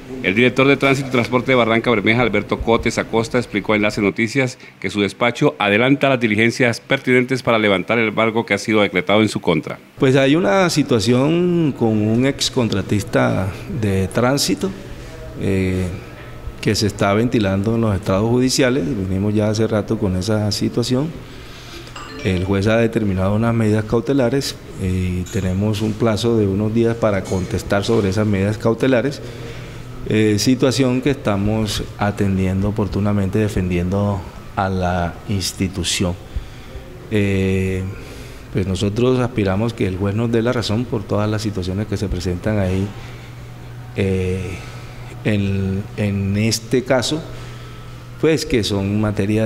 El director de Tránsito y Transporte de Barranca Bermeja, Alberto Cotes Acosta, explicó a Enlace Noticias que su despacho adelanta las diligencias pertinentes para levantar el embargo que ha sido decretado en su contra. Pues hay una situación con un excontratista de tránsito que se está ventilando en los estrados judiciales. Venimos ya hace rato con esa situación. El juez ha determinado unas medidas cautelares y tenemos un plazo de unos días para contestar sobre esas medidas cautelares. Situación que estamos atendiendo oportunamente, defendiendo a la institución. Pues nosotros aspiramos que el juez nos dé la razón por todas las situaciones que se presentan ahí. En este caso, pues que son materia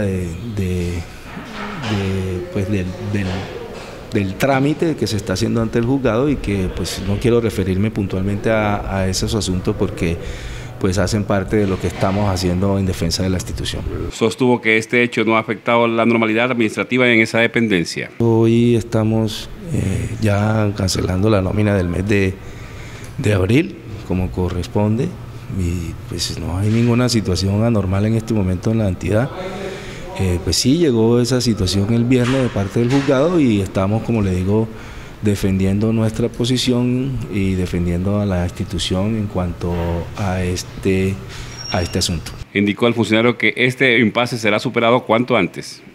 del trámite que se está haciendo ante el juzgado y que pues no quiero referirme puntualmente a esos asuntos porque pues hacen parte de lo que estamos haciendo en defensa de la institución. Sostuvo que este hecho no ha afectado la normalidad administrativa en esa dependencia. Hoy estamos ya cancelando la nómina del mes de abril, como corresponde, y pues no hay ninguna situación anormal en este momento en la entidad. Pues sí, llegó esa situación el viernes de parte del juzgado y estamos, como le digo, defendiendo nuestra posición y defendiendo a la institución en cuanto a este asunto. Indicó al funcionario que este impasse será superado cuanto antes.